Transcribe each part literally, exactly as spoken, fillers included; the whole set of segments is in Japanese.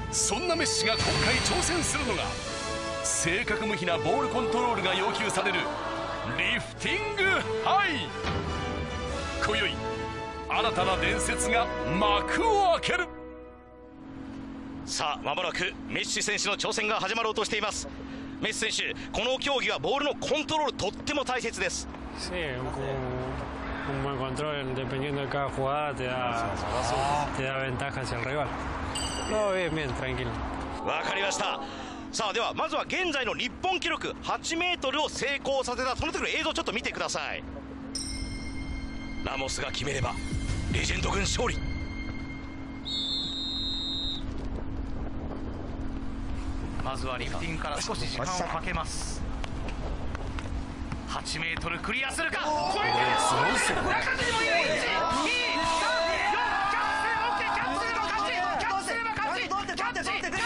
そんなメッシが今回挑戦するのが正確無比なボールコントロールが要求されるリフティングハイ。今宵新たな伝説が幕を開ける。 さあ間もなくメッシ選手の挑戦が始まろうとしています。メッシ選手、この競技はボールのコントロールとっても大切です。 Sí, un, un buen control dependiendo de cada jugada te da, te da ventaja hacia el rival. No, bien, bien, tranquilo. わかりました。さあではまずは現在の日本記録はちメートルを成功させたその時の映像をちょっと見てください。ラモスが決めればレジェンド軍勝利。まずはリフティングから少し時間をかけます。はちメートルクリアするか。これで中島佑一、に、さん、よん、キャッスル、オッケー、キャッスルの勝ち、キャッスルの勝ち、キャッチ、キャッチ、オッケ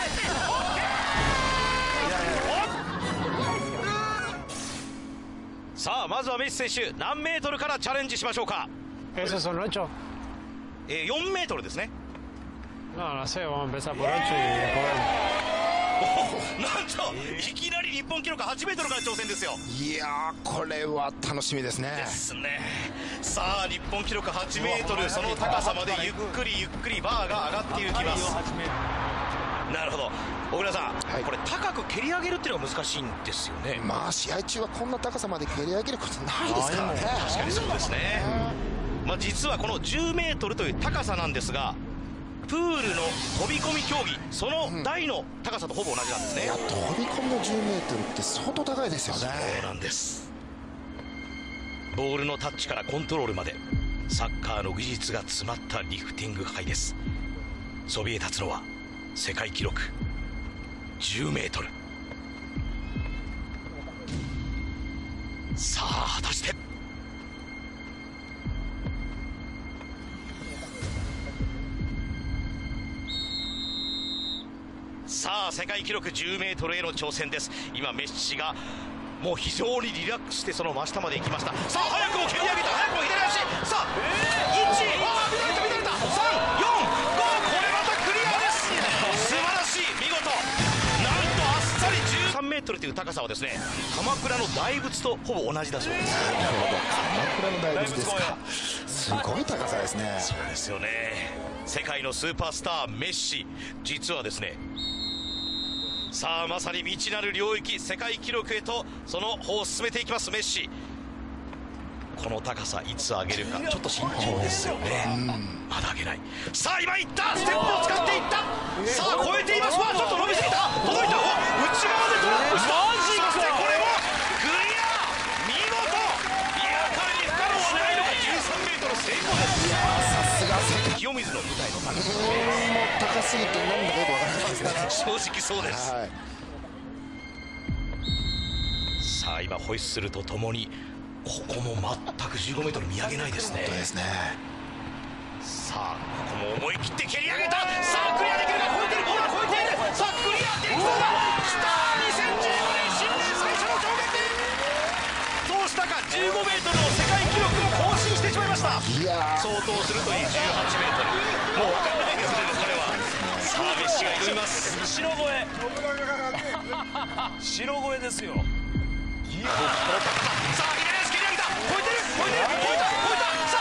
ー。さあまずはメッシ選手、何メートルからチャレンジしましょうか。 Esos son ocho. えー、よんメートルですね。 No, no sé, vamos a empezar por ocho y después. なんといきなり日本記録はちメートルから挑戦ですよ。 いやーこれは楽しみですね。 ですね。さあ日本記録はちメートル、その高さまでゆっくりゆっくりバーが上がっていきます。なるほど。小倉さん、はい、これ高く蹴り上げるっていうのが難しいんですよね。 まあ試合中はこんな高さまで蹴り上げることないですからね。 確かにそうですね。まあ実はこのじゅうメートルという高さなんですが、プールの飛び込み競技、その台の高さとほぼ同じなんですね。 いや飛び込みのじゅうメートルって相当高いですよね。 そうなんです。ボールのタッチからコントロールまでサッカーの技術が詰まったリフティングハイです。そびえ立つのは世界記録じゅうメートル。さあ果たしてさあ世界記録じゅうメートルへの挑戦です。今メッシがもう非常にリラックスしてその真下まで行きました。さあ早くも蹴り上げた、早くも左足、さあ、えー、いち、あー、乱れた乱れた、さん、よん、ご、これまたクリアです。素晴らしい、見事。なんとあっさりじゅうさんメートルという高さはですね、鎌倉の大仏とほぼ同じだそうです。 なるほど、鎌倉の大仏ですか。すごい高さですね。 そうですよね。世界のスーパースターメッシ、実はですね、さあまさに未知なる領域、世界記録へとその歩を進めていきますメッシ。この高さいつ上げるか、ちょっと慎重ですよね。まだ上げない。さあ今いった、ステップを使っていった。さあ超えています。わあちょっと伸びすぎた、届いた。お内側でトラップした。そしてこれもクリア、見事。いや彼に不可能はないのか。じゅうさんメートル成功です。 いやさすが清水の舞台の高さ、 もう高すぎてなんだかよくわからないですね。 正直そうです。 はい、 さあ今ホイッスルとともにここも全くじゅうごメートル見上げないですね。 本当ですね。 さあここも思い切って蹴り上げた。さあクリアできるか。超えてる、ほら超えている。さあクリアできそうだ。きた。にせんじゅうごねん新年最初の衝撃。どうしたか。じゅうごメートルの世界記録を更新してしまいました。 いや相当するといいじゅうはちメートル。もう分かんないですねこれは。さあメッシが挑みます。 白越え白越えですよ。 さあ左足蹴り上げた。超えてる超えてる超えた超えた。